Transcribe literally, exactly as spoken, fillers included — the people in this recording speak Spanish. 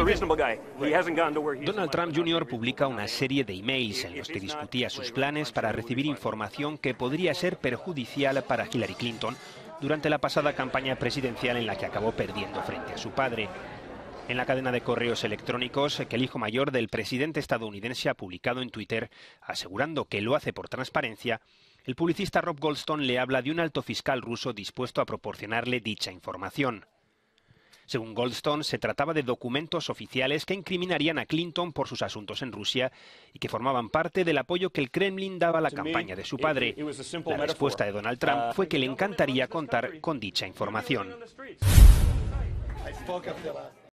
Donald Trump junior publica una serie de emails en los que discutía sus planes para recibir información que podría ser perjudicial para Hillary Clinton durante la pasada campaña presidencial en la que acabó perdiendo frente a su padre. En la cadena de correos electrónicos que el hijo mayor del presidente estadounidense ha publicado en Twitter, asegurando que lo hace por transparencia, el publicista Rob Goldstone le habla de un alto fiscal ruso dispuesto a proporcionarle dicha información. Según Goldstone, se trataba de documentos oficiales que incriminarían a Clinton por sus asuntos en Rusia y que formaban parte del apoyo que el Kremlin daba a la campaña de su padre. La respuesta de Donald Trump fue que le encantaría contar con dicha información.